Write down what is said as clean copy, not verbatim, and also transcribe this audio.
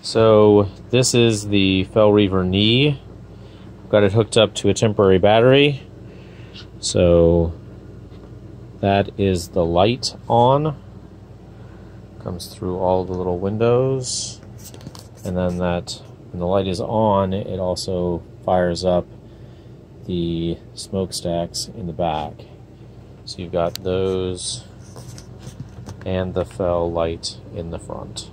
So this is the Fel Reaver knee. Got it hooked up to a temporary battery. So that is the light on. Comes through all the little windows. And then when the light is on, it also fires up the smokestacks in the back. So you've got those and the Fel Light in the front.